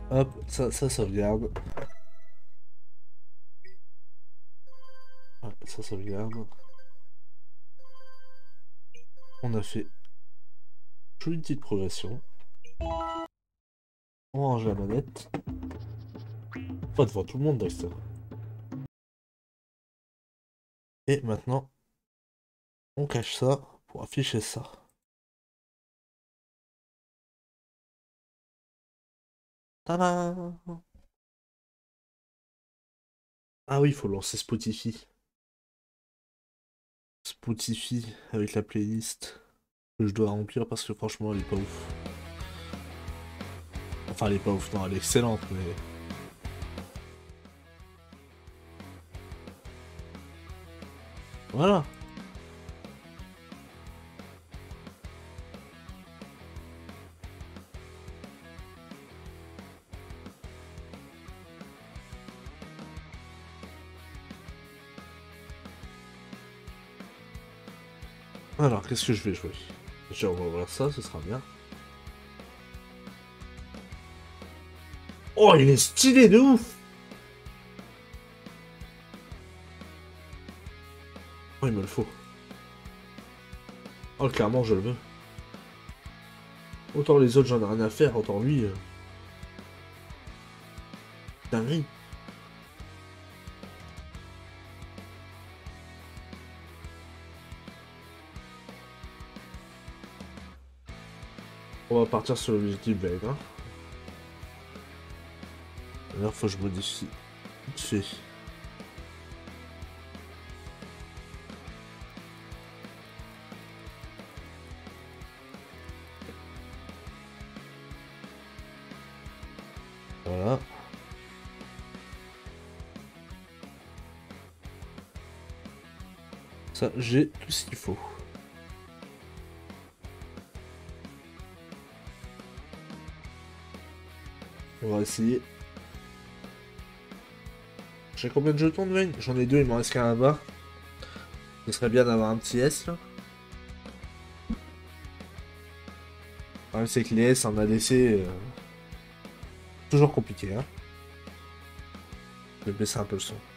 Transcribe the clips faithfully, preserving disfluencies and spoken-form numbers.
Hop, ça, ça sauvegarde. Ouais, ça sauvegarde. On a fait une petite progression. On range la manette. Pas devant tout le monde, Dexter. Et maintenant, on cache ça pour afficher ça. Tadam! Ah oui, il faut lancer Spotify. Spotify avec la playlist que je dois remplir parce que franchement, elle est pas ouf. Enfin, elle est pas ouf, non, elle est excellente, mais... Voilà. Alors, qu'est-ce que je vais jouer? Déjà, on va voir ça, ce sera bien. Oh, il est stylé de ouf! Oh, il me le faut. Oh, clairement, je le veux. Autant les autres, j'en ai rien à faire, autant lui... Euh... Dinguerie. On va partir sur l'objectif vague, hein. D'ailleurs, faut que je modifie. Vite fait. Voilà. Ça, j'ai tout ce qu'il faut. On va essayer. J'ai combien de jetons de veine? J'en ai deux, il m'en reste qu'un là-bas. Ce serait bien d'avoir un petit S, là. Le problème, c'est que les S en A D C... Euh... Toujours compliqué, hein. Je vais baisser un peu le son.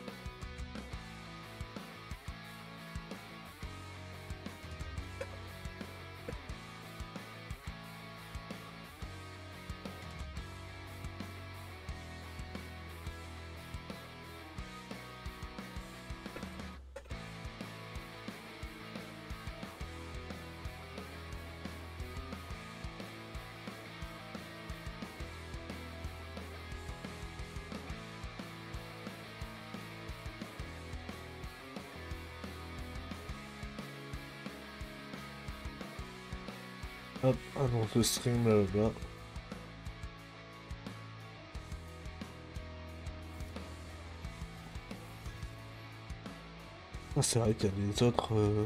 Hop, annonce le stream là-bas. Ah, c'est vrai qu'il y a des autres... Euh...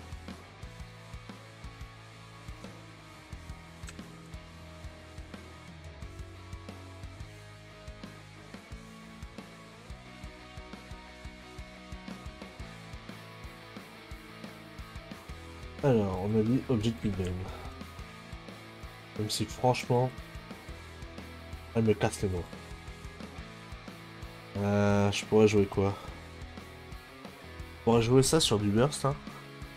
Alors, on a dit Objective Game. Même si franchement, elle me casse les doigts. Euh, je pourrais jouer quoi? Je pourrais jouer ça sur du burst, hein.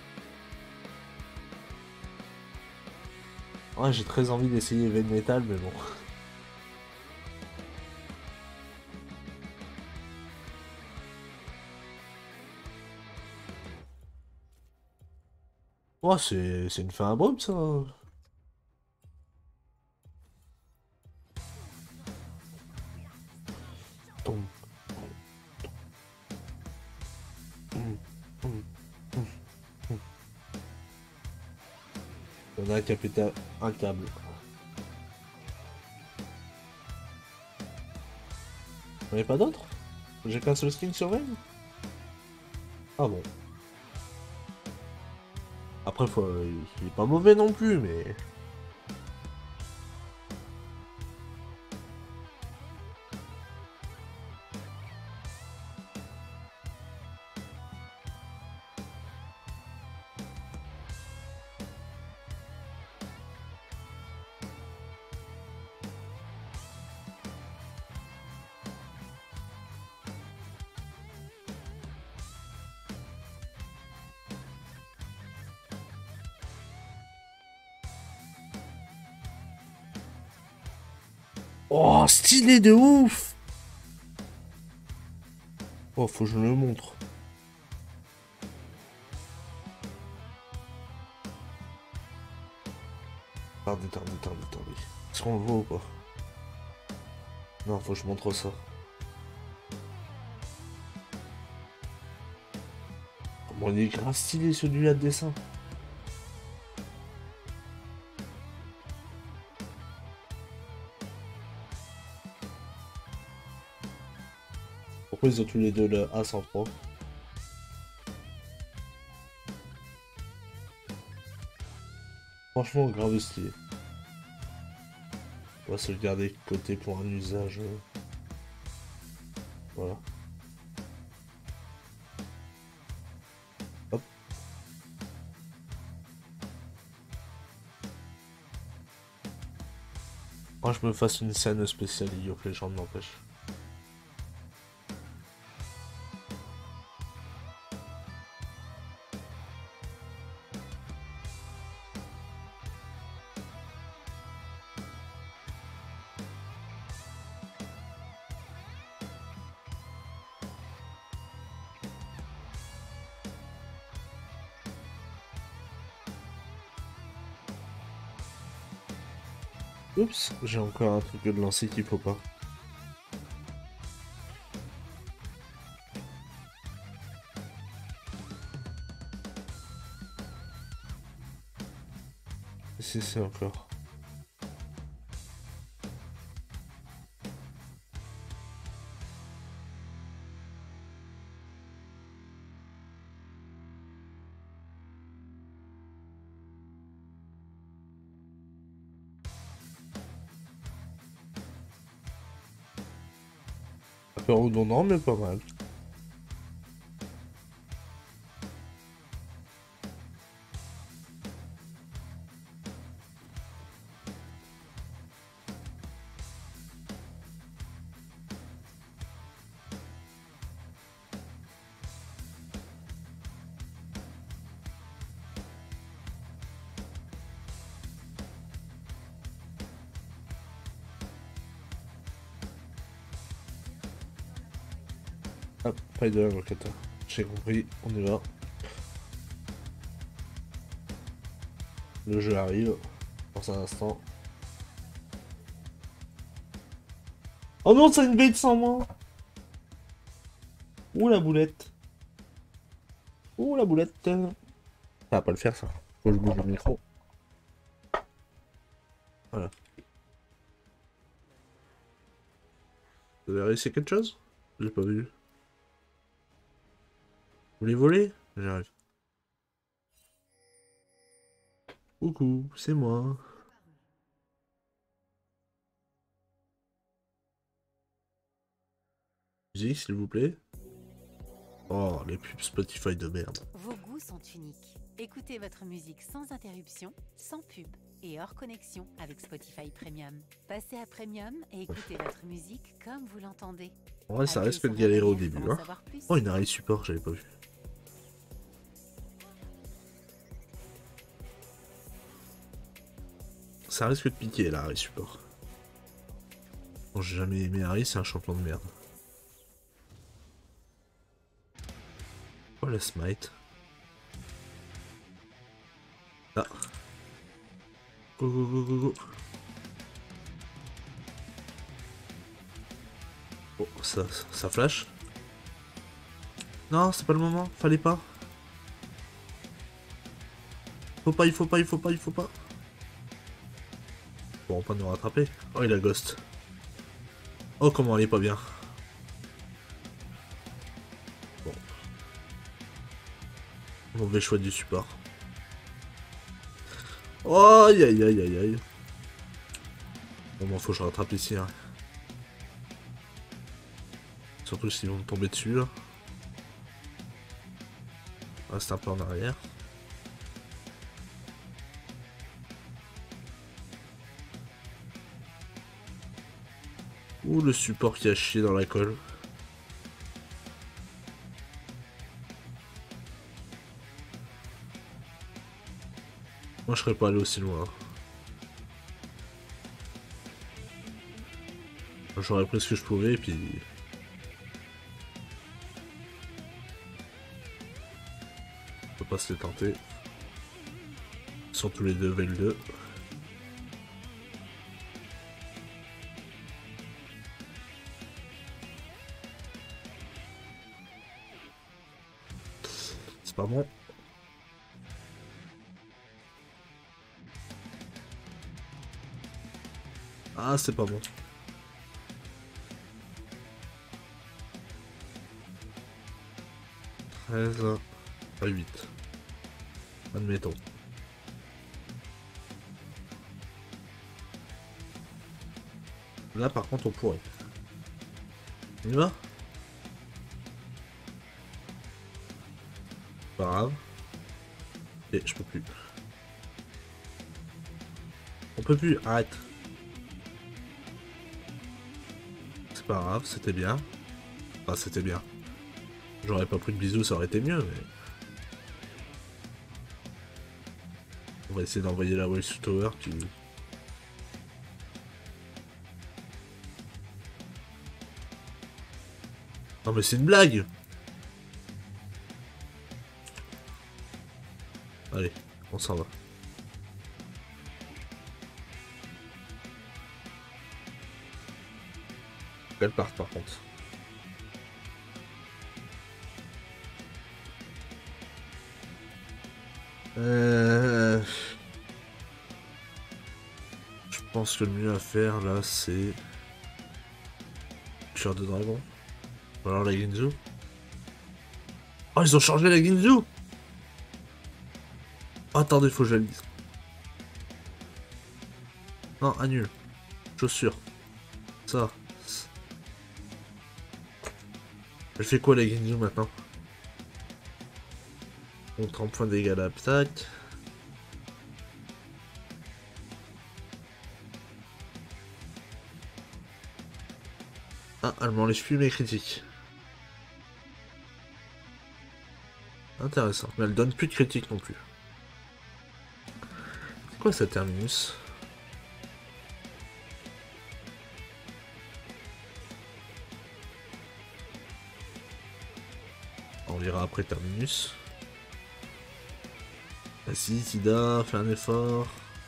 Ouais, j'ai très envie d'essayer Heavy Metal, mais bon. Ouais, c'est c'est une fin abrupte, ça. Tom, tom, tom, tom, tom. Il y en a un qui a pété un câble. Il n'y en a pas d'autres? J'ai qu'un seul skin sur Vayne? Ah bon. Après, faut... il est pas mauvais non plus, mais... Oh, stylé de ouf! Oh, faut que je le montre. Attendez, attendez, attendez, attendez. Est-ce qu'on le voit ou pas? Non, faut que je montre ça. Comment il est grave stylé celui-là de dessin. Pourquoi ils ont tous les deux le A cent trois? Franchement, grave stylé. On va se le garder de côté pour un usage. euh, Voilà. Hop. Moi, je me fasse une scène spéciale League of Legends, n'empêche. Oups, j'ai encore un truc de lancer qu'il faut pas. Si c'est encore. Un peu redondant, mais pas mal. Ah, pas de l'avocateur. J'ai compris, on y va. Le jeu arrive. Dans un instant. Oh non, c'est une bête sans moi! Ouh la boulette! Ouh la boulette! Ça va pas le faire ça. Faut que je bouge le micro. Voilà. Vous avez réussi quelque chose? J'ai pas vu. Vous voulez voler? J'arrive. Coucou, c'est moi. Musique, s'il vous plaît. Oh, les pubs Spotify de merde. Vos goûts sont uniques. Écoutez votre musique sans interruption, sans pub et hors connexion avec Spotify Premium. Passez à Premium et écoutez votre musique comme vous l'entendez. En vrai, ça Appuyez risque de sur la galérer au bannière début. pour en Hein. savoir plus. Oh, une arrêt support, j'avais pas vu. Ça risque de piquer là, Harry support. Bon, j'ai jamais aimé Harry, c'est un champion de merde. Oh la smite. Ah. Go go go go go. Oh, ça, ça flash. Non, c'est pas le moment, fallait pas. Faut pas, il faut pas, il faut pas, il faut pas. Bon, on va pas nous rattraper. Oh, il a ghost. Oh, comment elle est pas bien. Bon. Mauvais choix du support. Oh, aïe aïe aïe aïe aïe. Bon, bon, faut que je rattrape ici. Hein. Surtout s'ils vont me tomber dessus. Là. Reste un peu en arrière. Ouh, le support qui a chié dans la colle. Moi, je serais pas allé aussi loin. J'aurais pris ce que je pouvais, et puis... On peut pas se les tenter. Ils sont tous les deux level deux. C'est pas bon. Ah, c'est pas bon. treize à huit. Admettons. Là, par contre, on pourrait. On y va? Pas grave. Et je peux plus. On peut plus, arrête. C'est pas grave, c'était bien. Enfin, c'était bien. J'aurais pas pris de bisous, ça aurait été mieux, mais... On va essayer d'envoyer la Wave Tower qui... Non mais c'est une blague! Allez, on s'en va. Qu'elle parte par contre. Euh... Je pense que le mieux à faire là c'est... Tueur de dragon. Ou alors la Ginzu. Oh, ils ont changé la Ginzu! Oh, attendez, faut que je la lise. Non, annule. Chaussure. Ça. Elle fait quoi la Ginzu maintenant? On trente points de dégâts à l'attaque. Ah, elle m'enlève plus mes critiques. Intéressant. Mais elle donne plus de critiques non plus. C'est quoi ça, Terminus? On verra après Terminus. Vas-y, Tida, fais un effort.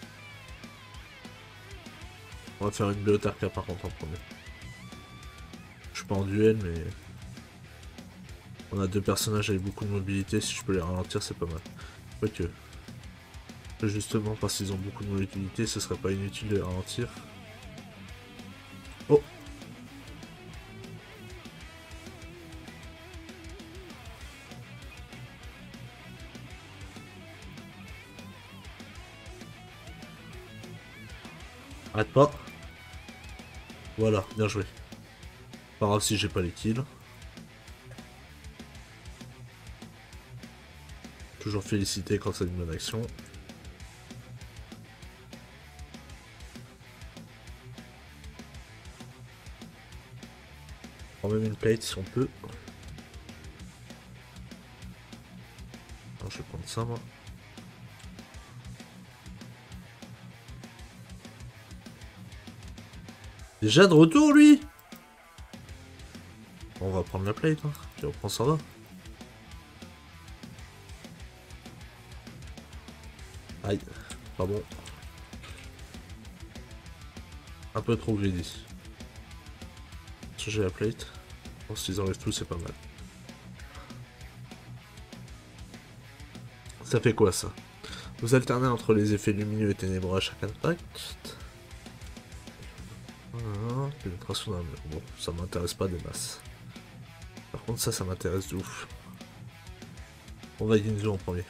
On va faire une Béotarka par contre en premier. Je suis pas en duel, mais... On a deux personnages avec beaucoup de mobilité, si je peux les ralentir, c'est pas mal. Quoique... Justement, parce qu'ils ont beaucoup de mobilité, ce serait pas inutile de les ralentir. Oh! Arrête pas. Voilà, bien joué. Pas grave si j'ai pas les kills. Toujours félicité quand c'est une bonne action. On prend même une plate si on peut. Alors, je vais prendre ça moi. Déjà de retour lui. On va prendre la plate, hein. Puis on prend ça va. Aïe, pas bon. Un peu trop greedy. J'ai la plate. Je pense qu'ils enlèvent tout, c'est pas mal. Ça fait quoi ça? Vous alternez entre les effets lumineux et ténébreux à chaque impact. Voilà, pénétration d'un mur. Bon, ça m'intéresse pas des masses. Par contre ça, ça m'intéresse de ouf. On va Ginzu en premier.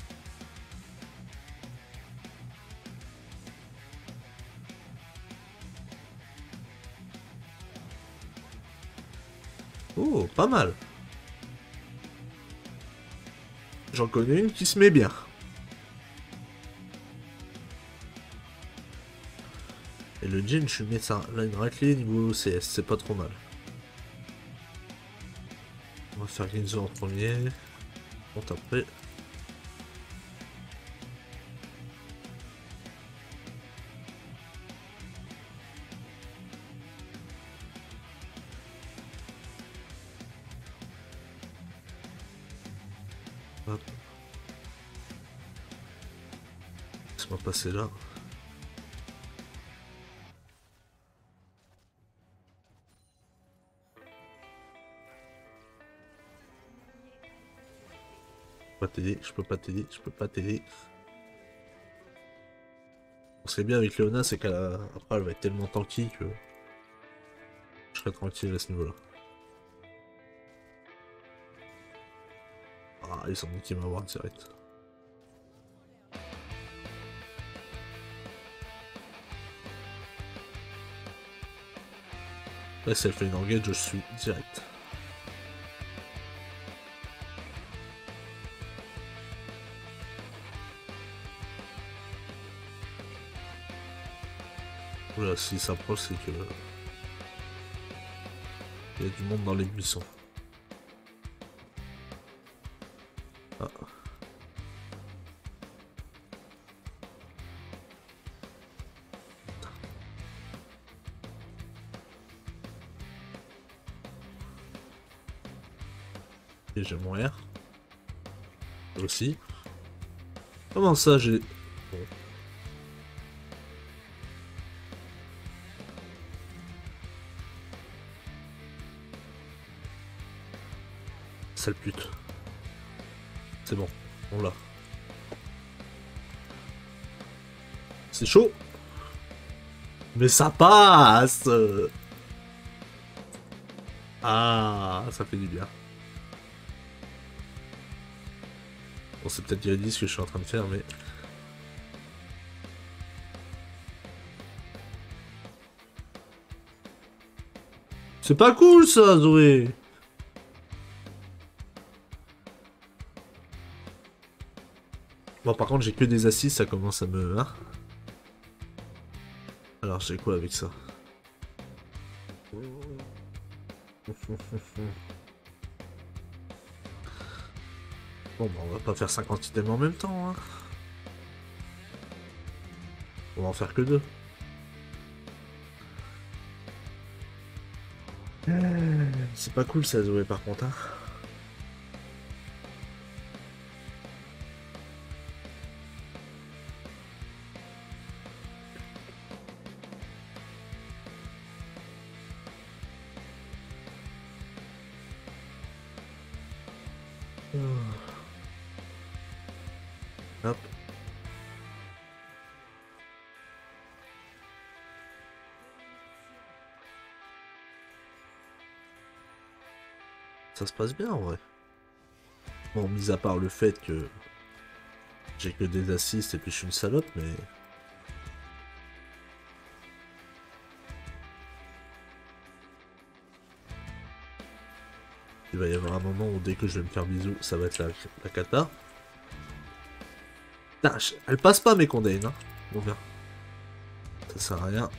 Oh, pas mal. J'en connais une qui se met bien. Et le Jin, je lui mets ça. Là, une raclée niveau C S, c'est pas trop mal. On va faire Ginzu en premier. Bon, après. Hop. Laisse-moi passer là. Je peux pas t'aider, je peux pas t'aider, je peux pas t'aider. Ce qui est bien avec Léona, c'est qu'après elle va être tellement tanky que je serai tranquille à ce niveau-là. Ah, ils sont qui m'avoir direct. Là, si elle fait une engage, je suis direct. Oula, s'il s'approche, c'est que... il y a du monde dans les buissons. Ah. Et j'ai mon R. Aussi. Comment ça, j'ai... Bon. Sale pute. C'est bon, on l'a. C'est chaud. Mais ça passe. Ah, ça fait du bien. Bon, c'est peut-être irédit ce que je suis en train de faire, mais... C'est pas cool ça, Zoé. Bon, par contre, j'ai que des assises, ça commence à me... Hein. Alors, j'ai quoi avec ça? Bon, bah, on va pas faire cinquante items en même temps, hein. On va en faire que deux. C'est pas cool ça, Zoé, par contre, hein. Hop. Ça se passe bien en vrai. Bon, mis à part le fait que j'ai que des assists et puis je suis une salope, mais... Il va y avoir un moment où dès que je vais me faire bisous, ça va être la, la cata. Putain, elle passe pas mes condamnes, hein. Bon bien. Ça sert à rien.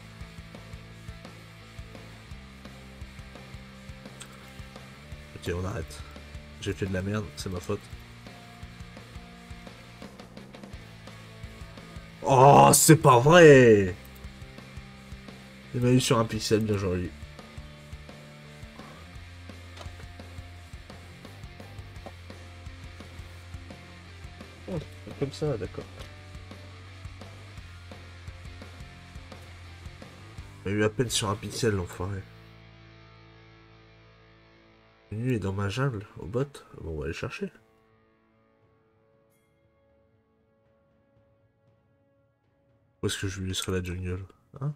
Ok, on arrête. J'ai fait de la merde, c'est ma faute. Oh, c'est pas vrai! Il m'a eu sur un pixel, bien joli. Oh, comme ça, d'accord. Il m'a eu à peine sur un pixel, l'enfoiré. Lui est dans ma jungle, au bot. Bon, on va aller chercher. Où est-ce que je lui laisserai la jungle, hein?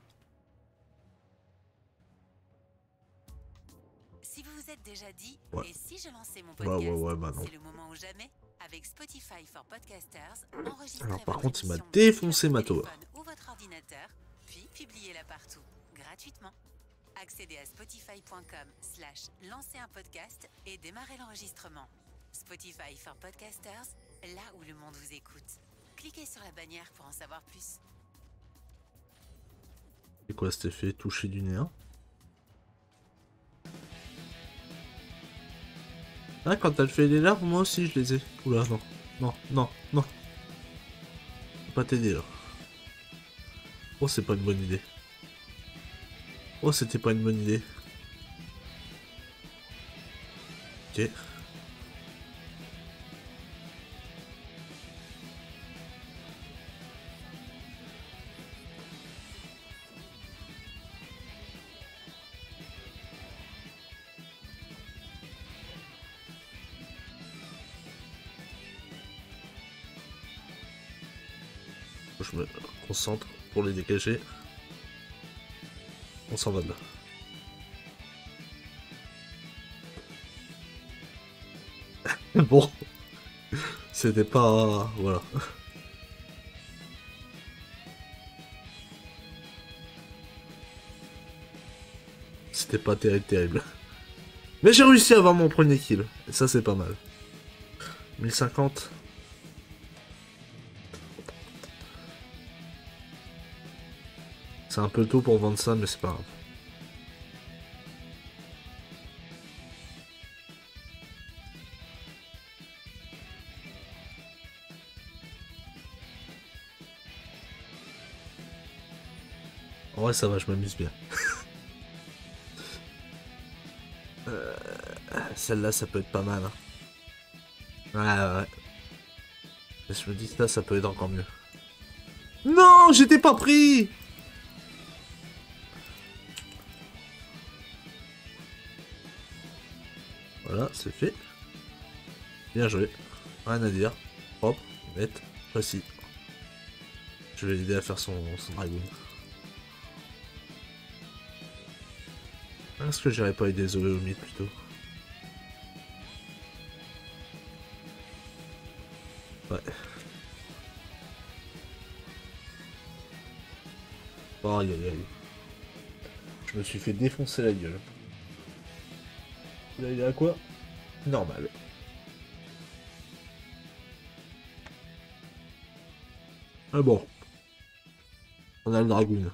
Si vous vous êtes déjà dit, Ouais. et si je lançais mon Ouais, podcast, ouais, ouais, bah non. c'est le moment ou jamais. Avec Spotify for Podcasters, enregistrez Alors par votre contre, il m'a émission défoncé depuis ma votre tour. téléphone ou votre ordinateur, puis publiez-la partout, gratuitement. Accédez à spotify point com slash lancer un podcast et démarrez l'enregistrement. Spotify for Podcasters, là où le monde vous écoute. Cliquez sur la bannière pour en savoir plus. C'est quoi cet effet touché du nez, hein? Ah, quand elle fait les larves, moi aussi je les ai. Oula, non, non, non, non. Faut pas t'aider là. Oh, c'est pas une bonne idée. Oh, c'était pas une bonne idée. Ok. que je me concentre pour les dégager. On s'en va de là. Bon. C'était pas... Voilà. C'était pas terrible, terrible. Mais j'ai réussi à avoir mon premier kill. Et ça, c'est pas mal. mille cinquante. C'est un peu tôt pour vendre ça, mais c'est pas grave. En vrai, ça va, je m'amuse bien. euh, Celle-là, ça peut être pas mal. Hein. Ouais, ouais. Et je me dis que là, ça peut être encore mieux. Non, j'étais pas pris! Voilà, c'est fait. Bien joué. Rien à dire. Propre, net, précis. Je vais l'aider à faire son, son dragon. Est-ce que j'irais pas aider Zoé au mythe plutôt? Ouais. Aïe aïe aïe. Je me suis fait défoncer la gueule. Là il est à quoi? Normal. Ah bon. On a le dragoon.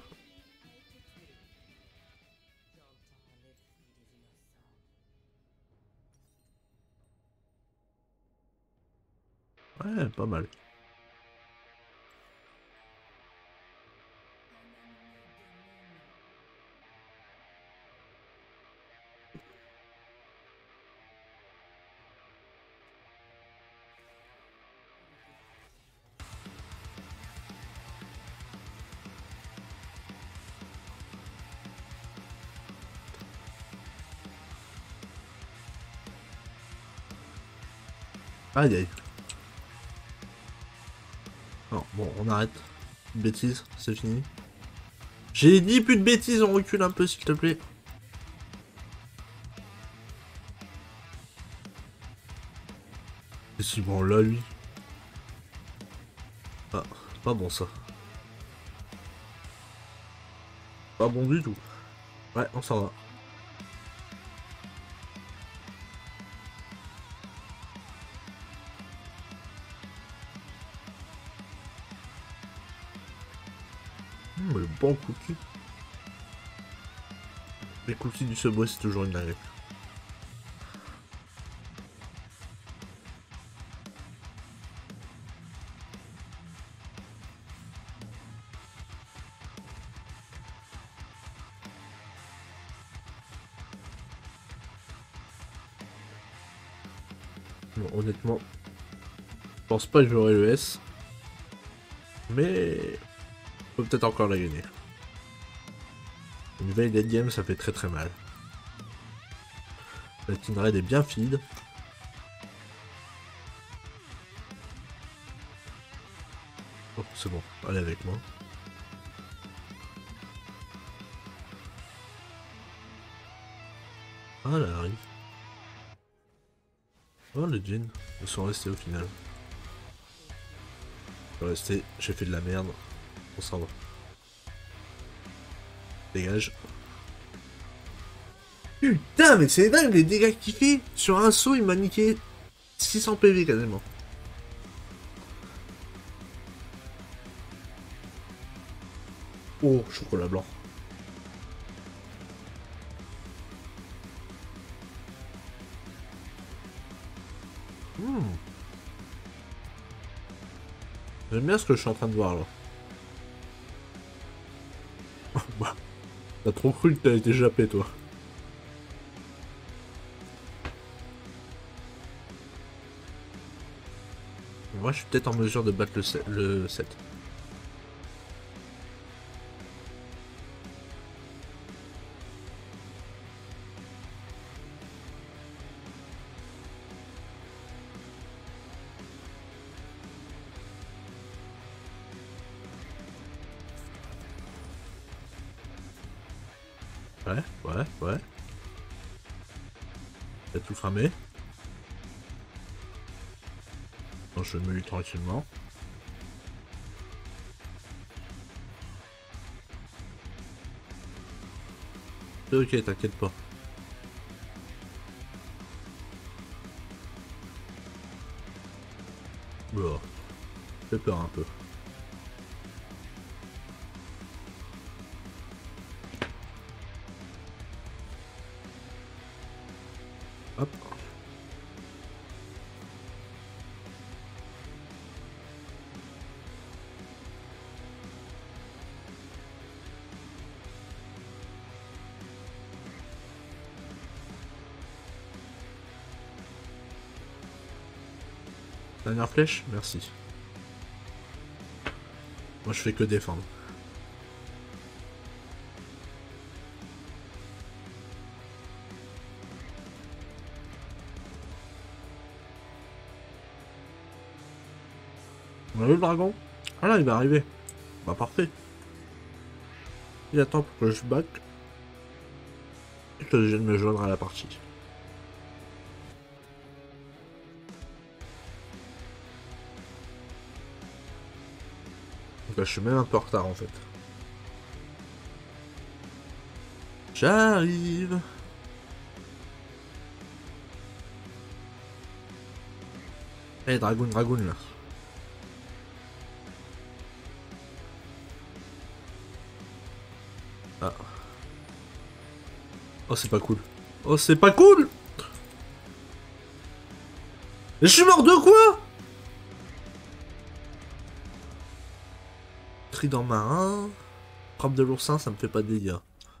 Ouais, pas mal. Aïe aïe. Non, bon, on arrête. Bêtises, c'est fini. J'ai dit plus de bêtises, on recule un peu s'il te plaît. Et si bon là lui. Ah, pas bon ça. Pas bon du tout. Ouais, on s'en va. Mmh, le bon cookie. Les cookies du Subway, c'est toujours une dinguerie. Bon, honnêtement, je pense pas que j'aurai le S. Mais on peut peut-être encore la gagner. Une veille late game, ça fait très très mal. La Kindred est bien feed. Oh, c'est bon, allez avec moi. Ah, là, arrive. Oh, les jeans, ils sont restés au final. Je suis resté, j'ai fait de la merde. On s'en va. Dégage. Putain, mais c'est dingue les dégâts qu'il fait. Sur un saut, il m'a niqué six cents P V quasiment. Oh, chocolat blanc. Mmh. J'aime bien ce que je suis en train de voir là. Bah, t'as trop cru que t'as été jappé toi. Moi je suis peut-être en mesure de battre le, sept, le sept. Ouais, ouais, ouais. T'as tout cramé. Donc je me lis tranquillement. C'est ok, t'inquiète pas. Bon, j'ai peur un peu. Hop. Dernière flèche, merci. Moi je fais que défendre. On a vu le dragon? Ah là, il va arriver. Bah parfait. Il attend pour que je back. Et que je vienne me joindre à la partie. Donc là, je suis même un peu en retard en fait. J'arrive. Eh, dragoon, dragoon là. Ah. Oh, c'est pas cool. Oh, c'est pas cool. Mais je suis mort de quoi? Trident marin. Frappe de l'oursin, ça me fait pas de dégâts.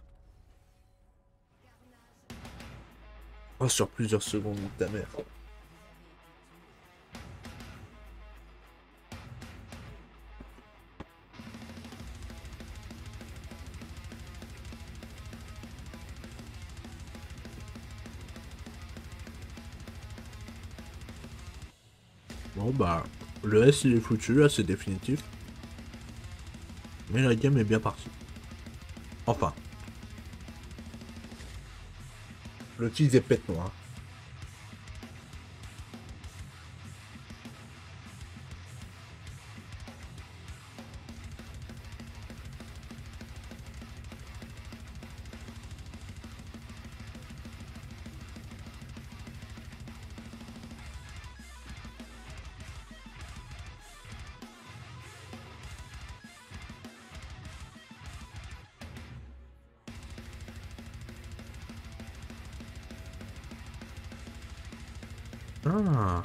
Oh, sur plusieurs secondes, ta mère. Bon bah, le S il est foutu, là c'est définitif. Mais la game est bien partie. Enfin. Le tease est pète noir. Ah.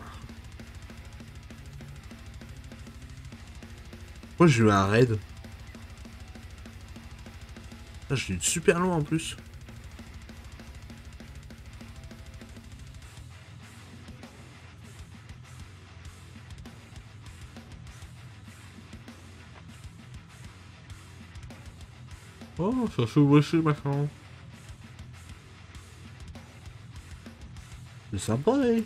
Moi j'ai eu un raid. Ah, j'ai eu super loin en plus. Oh, ça s'ouvre ici maintenant. C'est sympa, eh.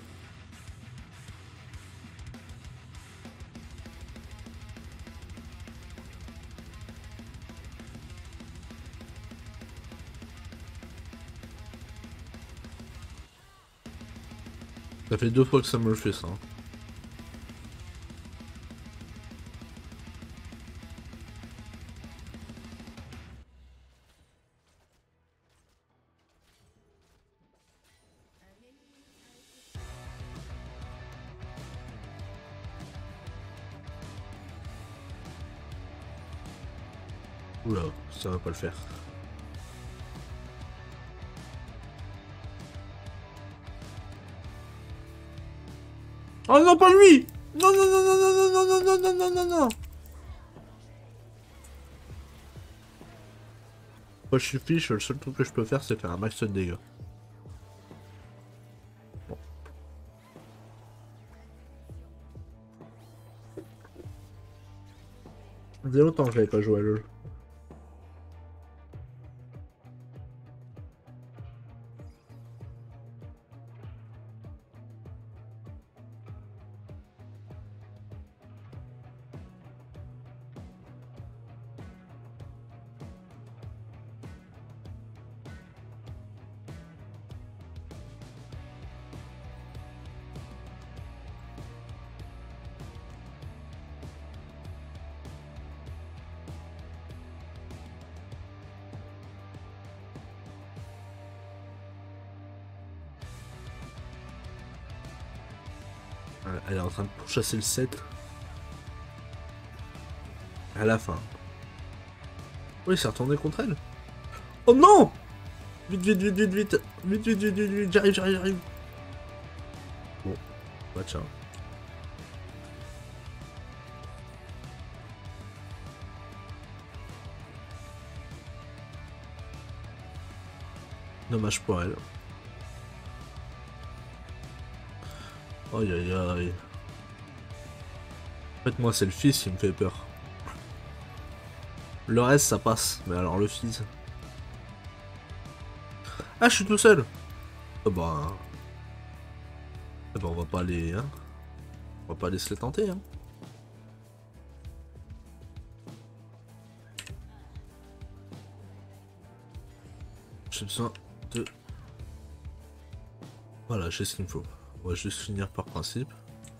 Ça fait deux fois que ça me le fait ça. Oula, ça va pas le faire. Oh non, pas lui! Non, non, non, non, non, non, non, non, non, non, non, non. Moi je suis fiche, le seul truc que je peux faire c'est faire un max de dégâts. Bon. Ça faisait longtemps que j'avais pas joué à LoL. Elle est en train de pourchasser le sept. À la fin. Oui, c'est retourné contre elle. Oh non! Vite, vite, vite, vite, vite. Vite, vite, vite, vite, vite. J'arrive, j'arrive, j'arrive. Bon, bah tiens. Dommage pour elle. Aïe aïe aïe. En fait, moi, c'est le fils qui me fait peur. Le reste, ça passe. Mais alors, le fils. Ah, je suis tout seul. Ah bah. Ah bah, on va pas aller. Hein. On va pas aller se les tenter. Hein. J'ai besoin de. Voilà, j'ai ce qu'il me faut. On va juste finir par principe.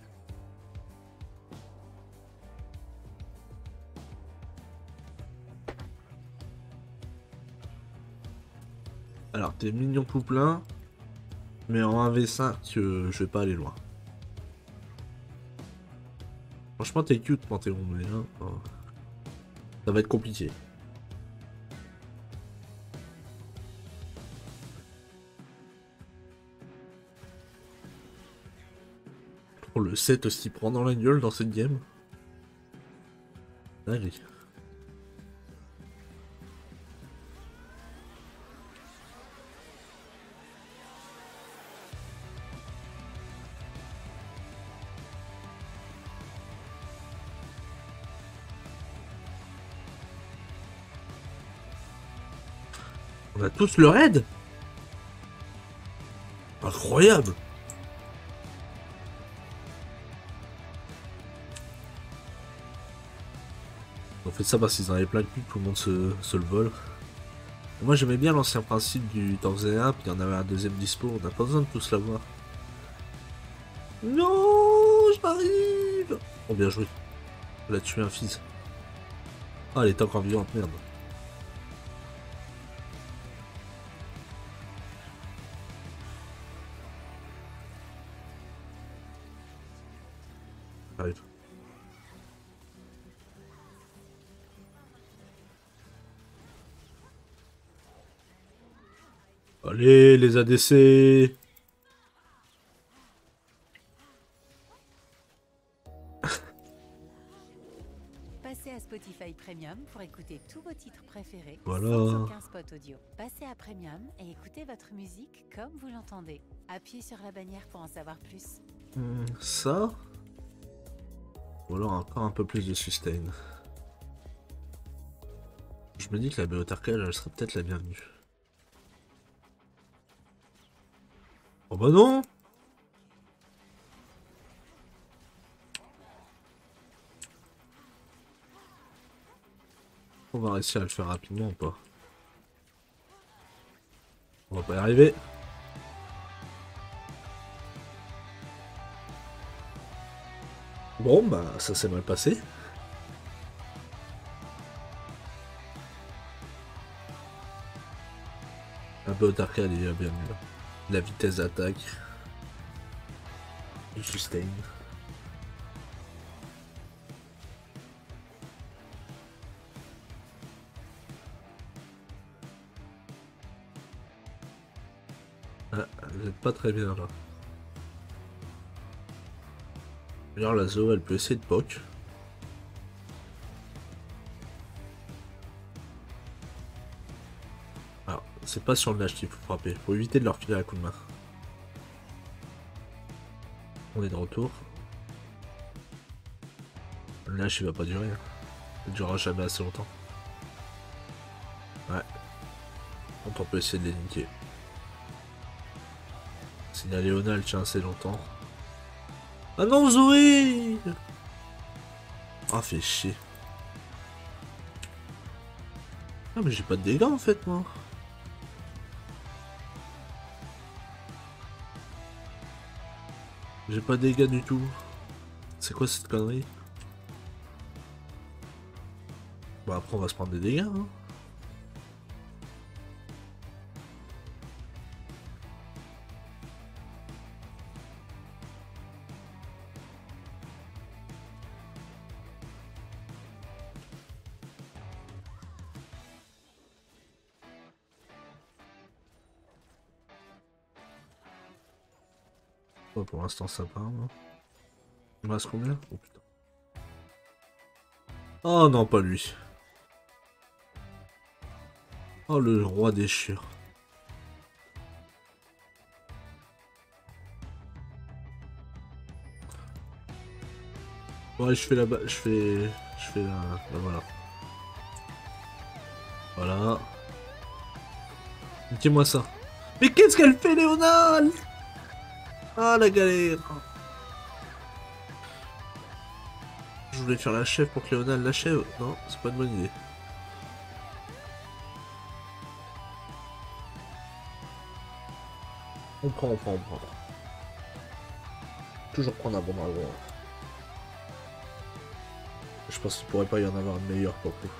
Alors, t'es mignon tout plein. Mais en un v cinq, euh, je vais pas aller loin. Franchement, t'es cute, Panthéon, mais hein, oh. Ça va être compliqué. Oh, le sept aussi prend dans la gueule dans cette game. Allez. On a tous le raid. Incroyable. On fait ça parce qu'ils en avaient plein de cul, tout le monde se, se le vole. Moi j'aimais bien l'ancien principe du t'en faisais un, puis il y en avait un deuxième dispo, on n'a pas besoin de tous l'avoir. Non, j'arrive. Oh bien joué. Elle a tué un fils. Ah, elle est encore vivante, merde. Arrive. Allez, les A D C. Passez à Spotify Premium pour écouter tous vos titres préférés Voilà. sans aucun spot audio. Passez à Premium et écoutez votre musique comme vous l'entendez. Appuyez sur la bannière pour en savoir plus. Hum, ça. Ou alors encore un peu plus de sustain. Je me dis que la B O T R K, elle serait peut-être la bienvenue. Oh bah non. On va réussir à le faire rapidement ou pas? On va pas y arriver. Bon bah ça s'est mal passé. Un peu d'arcade il est bien mieux. La vitesse d'attaque. Du sustain. Ah, vous êtes pas très bien là. D'ailleurs la Zo elle peut essayer de poke. Alors, c'est pas sur le nage qu'il faut frapper, faut éviter de leur filer un coup de main. On est de retour. Le nage il va pas durer. Hein. Il durera jamais assez longtemps. Ouais. Donc on peut essayer de les niquer. Signal Léona elle tient assez longtemps. Ah non Zoé. Ah fait chier. Ah mais j'ai pas de dégâts en fait moi. J'ai pas de dégâts du tout. C'est quoi cette connerie? Bah après on va se prendre des dégâts hein. Oh, pour l'instant ça part. Hein. Il me reste combien? Oh putain. Oh non, pas lui. Oh, le roi déchire. Ouais, je fais là-bas, je fais... Je fais là... Là, voilà. Voilà. Dis-moi ça. Mais qu'est-ce qu'elle fait, Léonard? Ah, la galère. Je voulais faire la chèvre pour que Léonard l'achève. Non, c'est pas une bonne idée. On prend, on prend, on prend. Toujours prendre un bon dragon. Je pense qu'il pourrait pas y en avoir une meilleure pour le coup.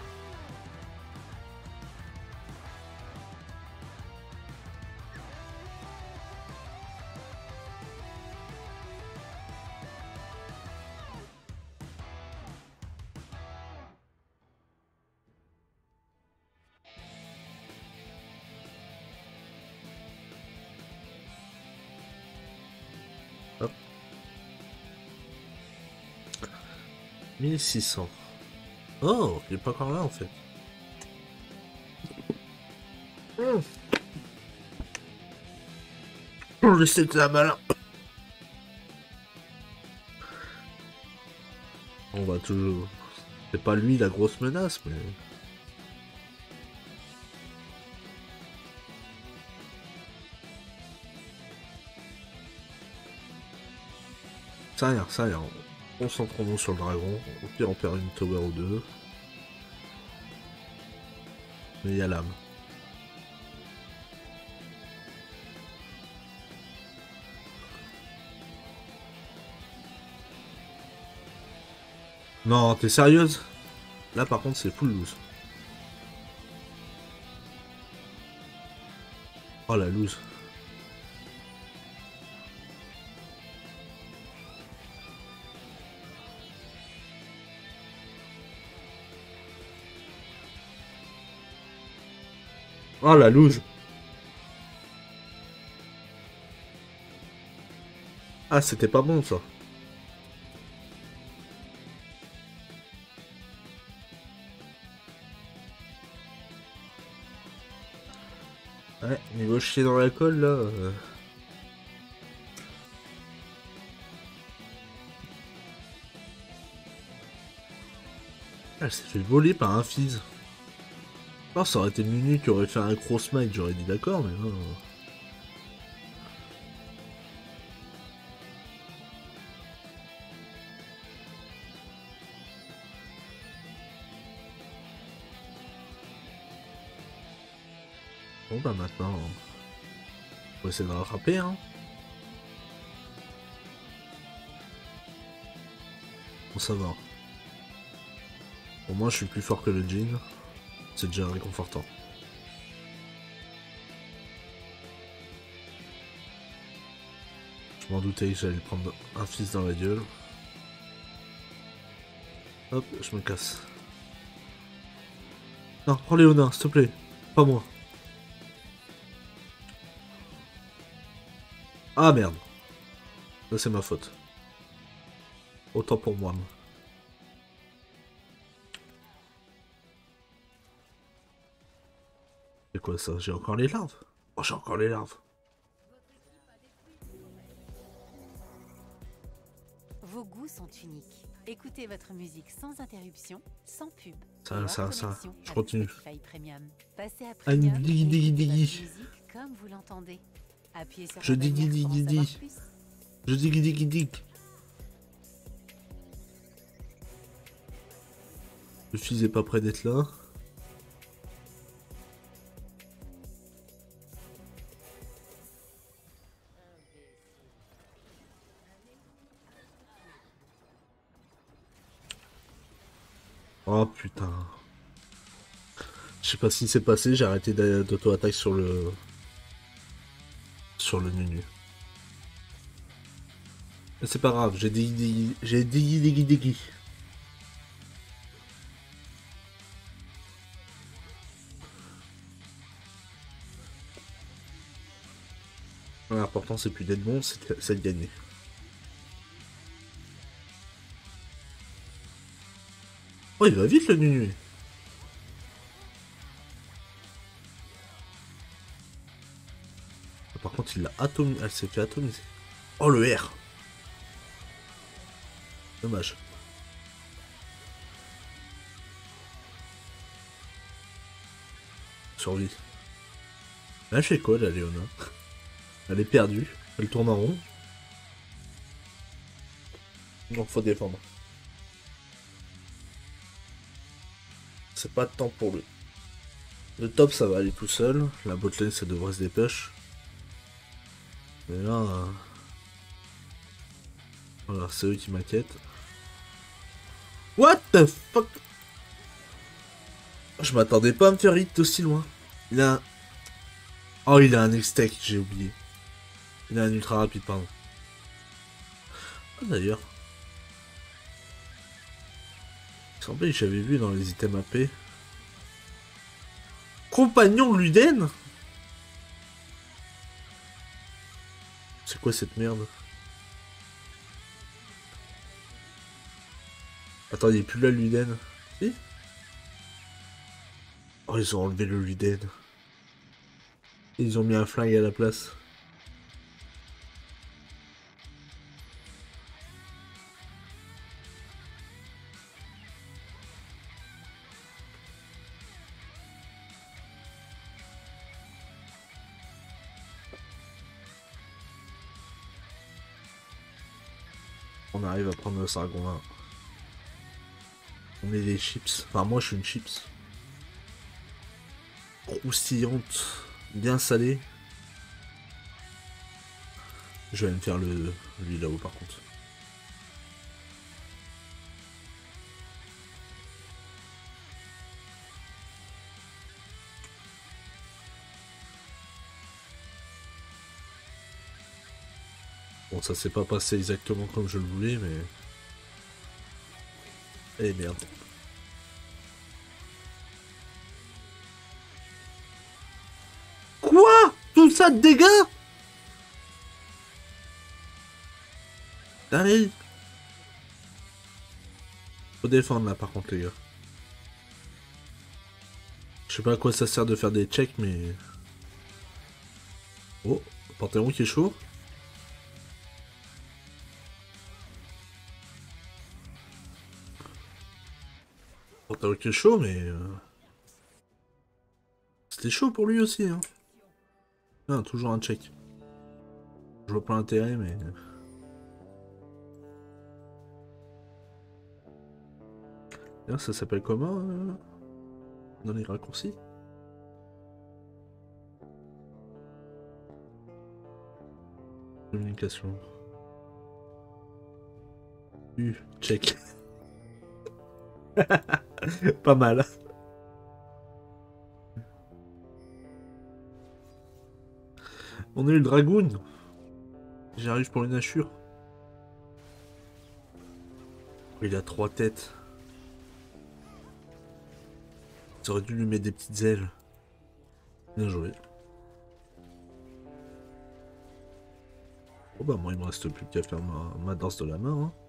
Hop. mille six cents. Oh, il est pas encore là en fait. Mmh. Je sais que c'est un malin. On va toujours... C'est pas lui la grosse menace, mais... Ça rien, ça rien. Concentrons-nous sur le dragon. Au pire, on perd une tower ou deux. Mais il y a l'âme. Non, t'es sérieuse? Là, par contre, c'est full loose. Oh, la loose. Oh, la loose. Ah, c'était pas bon, ça. Ouais, niveau chier dans la colle, là... Euh... Elle s'est fait voler par un Fizz. Alors, ça aurait été Nunu qui aurait fait un gros smite, j'aurais dit d'accord, mais non. Bon bah maintenant, on va essayer de rattraper, hein. Bon, ça va. Au moins, je suis plus fort que le Jin. C'est déjà réconfortant. Je m'en doutais que j'allais prendre un Fizz dans la gueule. Hop, je me casse. Non, prends Léonard, s'il te plaît. Pas moi. Ah merde. Là, c'est ma faute. Autant pour moi. C'est quoi ça? J'ai encore les larves? Oh, j'ai encore les larves. Vos goûts sont uniques. Écoutez votre musique sans interruption, sans pub. Ça, ça, ça. Je avec continue. Spotify Premium. Passez à Ah, Premium diggy, et diggy, écoutez diggy. votre musique comme vous l'entendez. Appuyez sur Je la diggy, bannière pour en diggy, savoir diggy. plus. Je dig dig dig. Le fils est pas prêt d'être là. Oh putain. Je sais pas ce qui s'est passé, j'ai arrêté d'auto-attaque sur le... Sur le Nunu. Mais c'est pas grave, j'ai dit... J'ai dit diggy diggy. L'important c'est plus d'être bon, c'est de, de gagner. Oh, il va vite le Nunu. Par contre, il l'a atomisé. Elle s'est fait atomiser. Oh, le R. Dommage. Survie. Elle fait quoi, la Léona? Elle est perdue. Elle tourne en rond. Donc, faut défendre. C'est pas de temps pour lui. Le top, ça va aller tout seul. La botlane, ça devrait se dépêcher. Mais là... Euh... Voilà, c'est eux qui m'inquiètent. What the fuck? Je m'attendais pas à me faire hit aussi loin. Il a un... Oh, il a un X-Tech, j'ai oublié. Il a un ultra rapide, pardon. Ah, d'ailleurs. Il semblait que j'avais vu dans les items A P. Compagnon Luden? C'est quoi cette merde? Attends, il est plus là, Luden. Si? Oh, ils ont enlevé le Luden. Ils ont mis un flingue à la place. On arrive à prendre le Sargon là. On est des chips. Enfin, moi je suis une chips. Croustillante. Bien salée. Je vais aller me faire le lui là-haut par contre. Bon, ça s'est pas passé exactement comme je le voulais, mais... Eh merde. Quoi? Tout ça de dégâts? Allez. Faut défendre là par contre les gars. Je sais pas à quoi ça sert de faire des checks, mais... Oh, Panthéon qui est chaud. Panthéon qui est chaud, mais... Euh... C'était chaud pour lui aussi, hein. Non, toujours un check. Je vois pas l'intérêt, mais... Là, ça s'appelle comment euh... dans les raccourcis? Communication. U, check. Pas mal. On a eu le dragoon. J'arrive pour une hachure. Il a trois têtes. J'aurais dû lui mettre des petites ailes. Bien joué. Oh bah moi il me reste plus qu'à faire ma, ma danse de la main. Hein.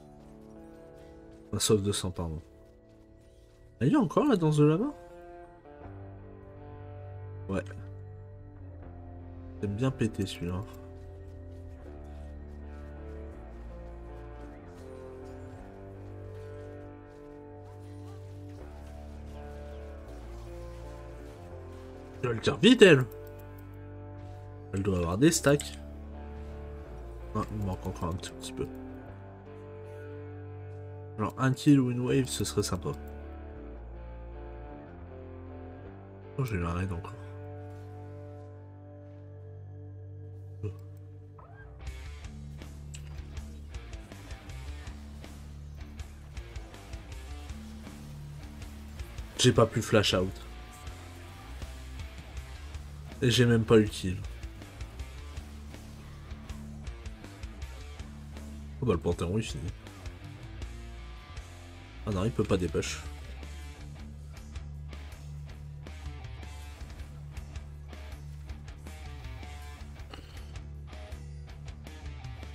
Ma sauve de sang, pardon. Ah, il y a encore la danse de la main? Ouais. J'aime bien péter celui-là. Je dois le dire vite, elle. Elle doit avoir des stacks. Ah, il me manque encore un petit, petit peu. Alors un kill ou une wave, ce serait sympa. Oh, j'ai eu la raid encore. J'ai pas pu flash out. Et j'ai même pas eu kill. Oh bah le Panthéon il finit. Ah non, il peut pas dépêcher.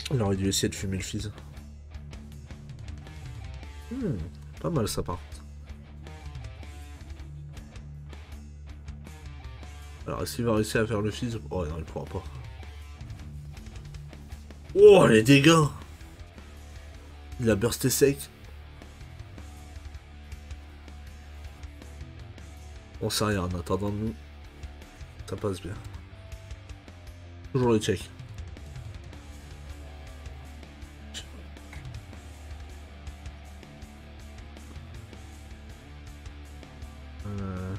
Il aurait dû essayer de fumer le fizz. Hmm, pas mal ça par contre. Alors est-ce qu'il va réussir à faire le fizz? Oh non, il pourra pas. Oh les dégâts! Il a bursté sec. On sait rien en attendant de nous. Ça passe bien. Toujours le check. Euh...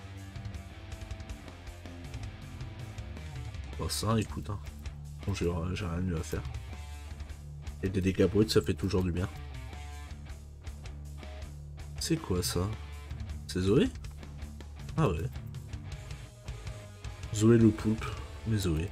Bon, ça, écoute. Hein. Bon, j'ai rien mieux à faire. Et des dégâts bruts, ça fait toujours du bien. C'est quoi ça? C'est Zoé? Ah ouais. Zoé le poulpe. Mais Zoé.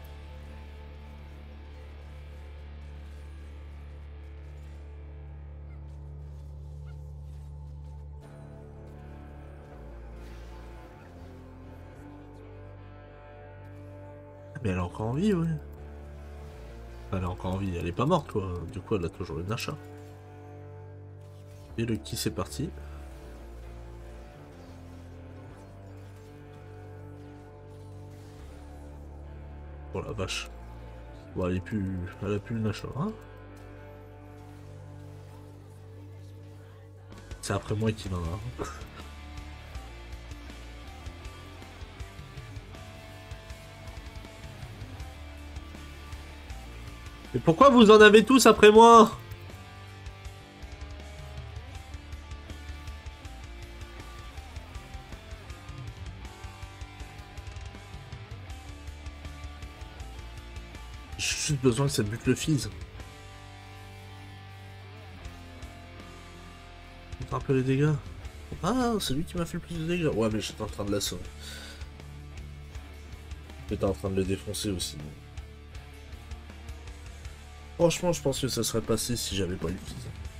Mais elle a encore envie, ouais. Elle a encore envie, elle est pas morte, quoi. Du coup, elle a toujours une achat. Et le qui c'est parti. Oh la vache. Bon, elle est plus. Elle a plus une achat, hein. C'est après moi qui m'en a. Mais pourquoi vous en avez tous après moi? J'ai juste besoin que ça bute le fizz. Un peu les dégâts. Ah, c'est lui qui m'a fait le plus de dégâts. Ouais, mais j'étais en train de l'assommer. J'étais en train de le défoncer aussi. Franchement, je pense que ça serait passé si j'avais pas eu le fizz.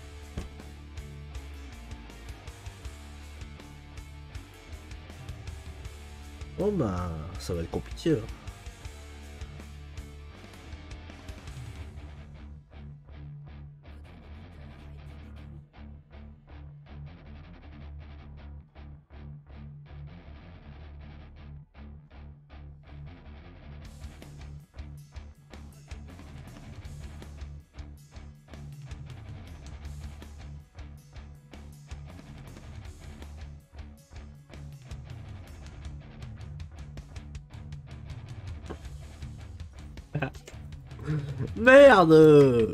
Bon bah, ça va être compliqué là. Merde!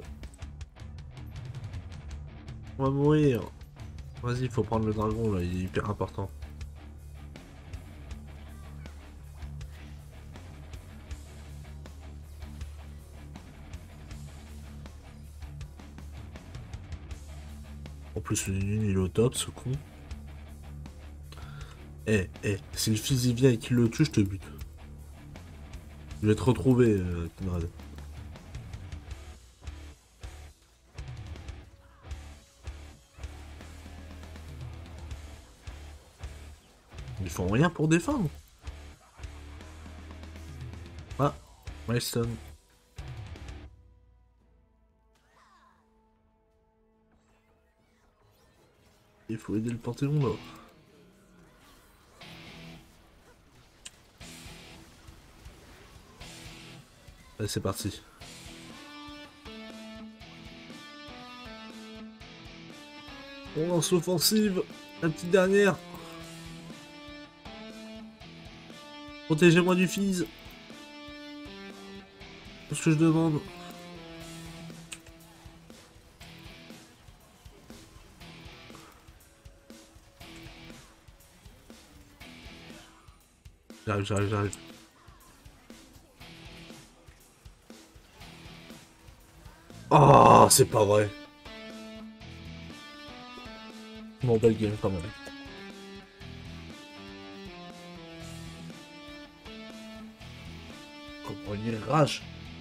On va mourir. Vas-y, il faut prendre le dragon là, il est hyper important. En plus, le Nunu il est au top, ce con. Eh, eh, si le fils il vient et qu'il le tue, je te bute. Je vais te retrouver, euh, Conrad. Ils font rien pour défendre. Ah, milestone. Il faut aider le Panthéon là. Allez, c'est parti. On lance l'offensive. La petite dernière. Protégez-moi du fizz. C'est ce que je demande. J'arrive, j'arrive, j'arrive. Oh, c'est pas vrai. Bon, belle game quand même. Comprenez rage.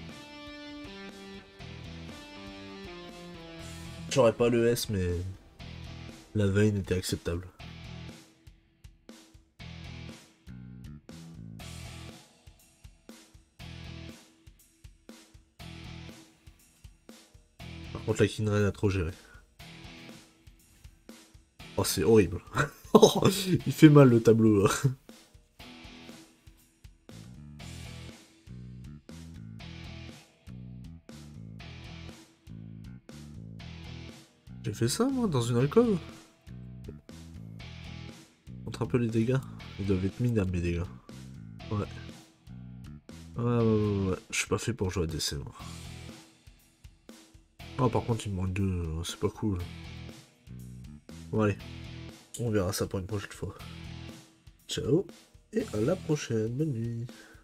J'aurais pas le S, mais la veine était acceptable. contre, la Kinrain a trop géré. Oh, c'est horrible. Oh, il fait mal le tableau là. J'ai fait ça moi dans une alcôve. Montre un peu les dégâts. Ils doivent être minables mes dégâts. Ouais. Ouais, ouais, ouais, ouais. Je suis pas fait pour jouer à D C moi. Oh, par contre, il me manque deux. C'est pas cool. Bon, allez. On verra ça pour une prochaine fois. Ciao. Et à la prochaine. Bonne nuit.